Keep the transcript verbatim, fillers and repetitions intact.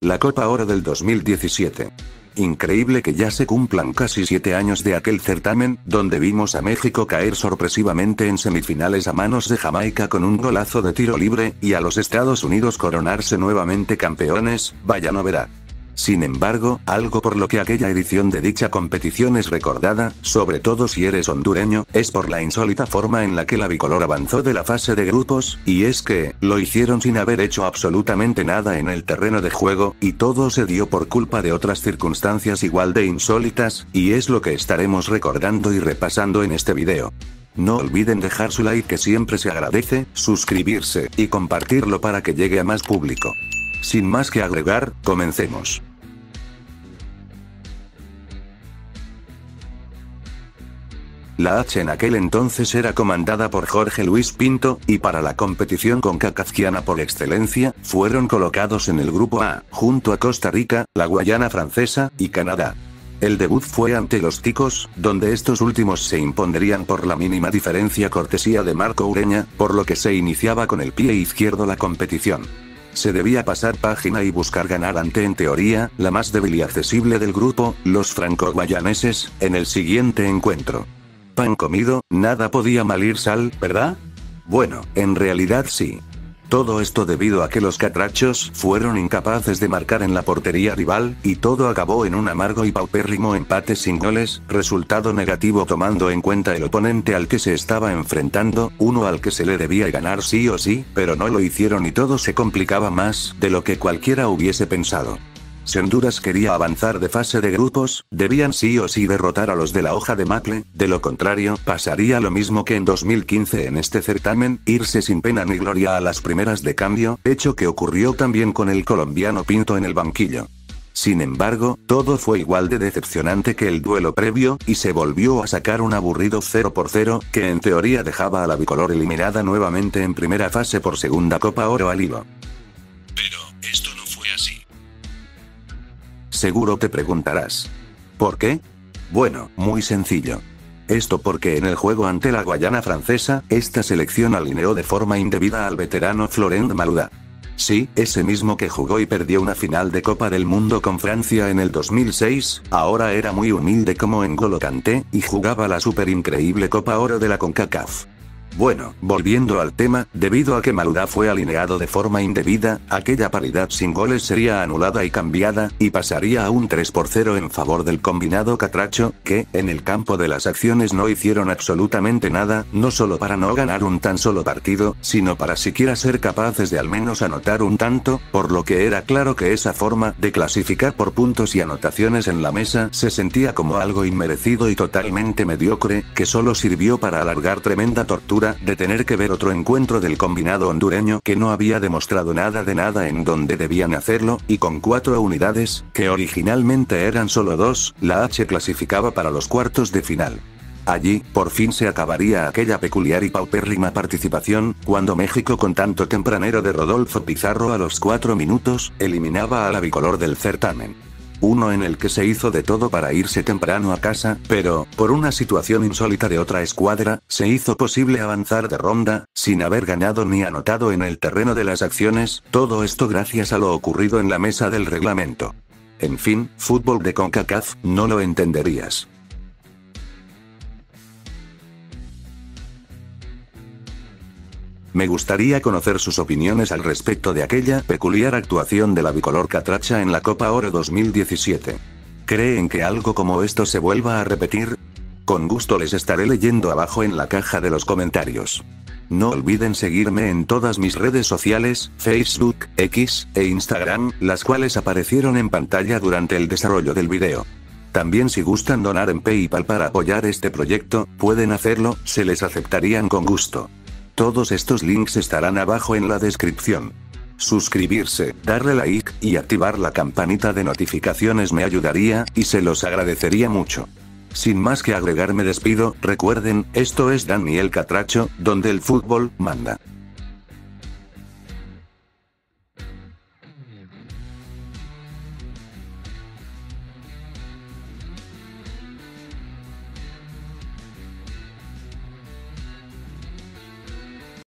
la Copa Oro del dos mil diecisiete. Increíble que ya se cumplan casi siete años de aquel certamen, donde vimos a México caer sorpresivamente en semifinales a manos de Jamaica con un golazo de tiro libre, y a los Estados Unidos coronarse nuevamente campeones. Vaya novedad. Sin embargo, algo por lo que aquella edición de dicha competición es recordada, sobre todo si eres hondureño, es por la insólita forma en la que la bicolor avanzó de la fase de grupos, y es que, lo hicieron sin haber hecho absolutamente nada en el terreno de juego, y todo se dio por culpa de otras circunstancias igual de insólitas, y es lo que estaremos recordando y repasando en este video. No olviden dejar su like que siempre se agradece, suscribirse, y compartirlo para que llegue a más público. Sin más que agregar, comencemos. La H en aquel entonces era comandada por Jorge Luis Pinto, y para la competición concacafquiana por excelencia, fueron colocados en el grupo A, junto a Costa Rica, la Guayana Francesa, y Canadá. El debut fue ante los Ticos, donde estos últimos se impondrían por la mínima diferencia cortesía de Marco Ureña, por lo que se iniciaba con el pie izquierdo la competición. Se debía pasar página y buscar ganar ante, en teoría, la más débil y accesible del grupo, los franco-guayaneses, en el siguiente encuentro. Pan comido, nada podía mal ir sal, ¿verdad? Bueno, en realidad sí. Todo esto debido a que los catrachos fueron incapaces de marcar en la portería rival, y todo acabó en un amargo y paupérrimo empate sin goles, resultado negativo tomando en cuenta el oponente al que se estaba enfrentando, uno al que se le debía ganar sí o sí, pero no lo hicieron y todo se complicaba más de lo que cualquiera hubiese pensado. Si Honduras quería avanzar de fase de grupos, debían sí o sí derrotar a los de la hoja de Macle, de lo contrario, pasaría lo mismo que en dos mil quince en este certamen, irse sin pena ni gloria a las primeras de cambio, hecho que ocurrió también con el colombiano Pinto en el banquillo. Sin embargo, todo fue igual de decepcionante que el duelo previo, y se volvió a sacar un aburrido cero por cero, que en teoría dejaba a la bicolor eliminada nuevamente en primera fase por segunda Copa Oro al hilo. Pero, esto no fue así. Seguro te preguntarás. ¿Por qué? Bueno, muy sencillo. Esto porque en el juego ante la Guayana Francesa, esta selección alineó de forma indebida al veterano Florent Malouda. Sí, ese mismo que jugó y perdió una final de Copa del Mundo con Francia en el dos mil seis, ahora era muy humilde como N'Golo Kanté, y jugaba la super increíble Copa Oro de la CONCACAF. Bueno, volviendo al tema, debido a que Malouda fue alineado de forma indebida, aquella paridad sin goles sería anulada y cambiada, y pasaría a un tres por cero en favor del combinado catracho, que, en el campo de las acciones no hicieron absolutamente nada, no solo para no ganar un tan solo partido, sino para siquiera ser capaces de al menos anotar un tanto, por lo que era claro que esa forma de clasificar por puntos y anotaciones en la mesa se sentía como algo inmerecido y totalmente mediocre, que solo sirvió para alargar tremenda tortura de tener que ver otro encuentro del combinado hondureño que no había demostrado nada de nada en donde debían hacerlo, y con cuatro unidades, que originalmente eran solo dos, la H clasificaba para los cuartos de final. Allí, por fin se acabaría aquella peculiar y paupérrima participación, cuando México con tanto tempranero de Rodolfo Pizarro a los cuatro minutos, eliminaba a la bicolor del certamen. Uno en el que se hizo de todo para irse temprano a casa, pero, por una situación insólita de otra escuadra, se hizo posible avanzar de ronda, sin haber ganado ni anotado en el terreno de las acciones, todo esto gracias a lo ocurrido en la mesa del reglamento. En fin, fútbol de CONCACAF, no lo entenderías. Me gustaría conocer sus opiniones al respecto de aquella peculiar actuación de la bicolor catracha en la Copa Oro dos mil diecisiete. ¿Creen que algo como esto se vuelva a repetir? Con gusto les estaré leyendo abajo en la caja de los comentarios. No olviden seguirme en todas mis redes sociales, Facebook, X, e Instagram, las cuales aparecieron en pantalla durante el desarrollo del video. También si gustan donar en PayPal para apoyar este proyecto, pueden hacerlo, se les aceptarían con gusto. Todos estos links estarán abajo en la descripción. Suscribirse, darle like, y activar la campanita de notificaciones me ayudaría, y se los agradecería mucho. Sin más que agregar me despido, recuerden, esto es Daniel Catracho, donde el fútbol manda.